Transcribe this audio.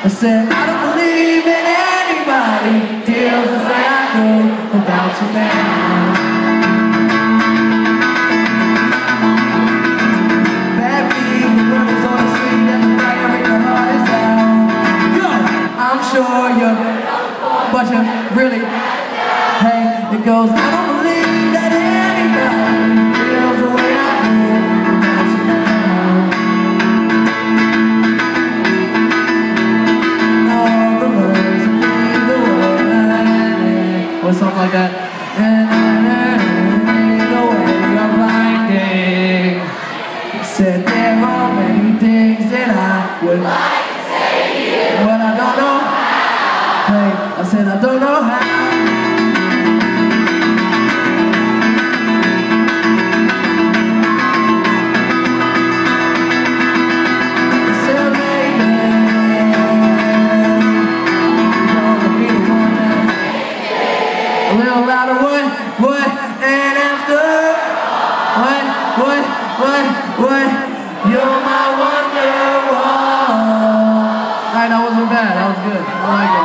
I said, I don't believe in anybody feels the way I do about you now. Baby, the world is on the street and the fire in your heart is down. Good, I'm sure you're, but you really, hey, it goes, I don't believe that anybody feels the way I do about you now. Or something like that. And the way of blinding. He said there are many things that I would like to say to you, but I don't know how. Hey, I said I don't know how. A little louder, what, and after, what, you're my Wonderwall. Alright, that wasn't bad, that was good, I like it.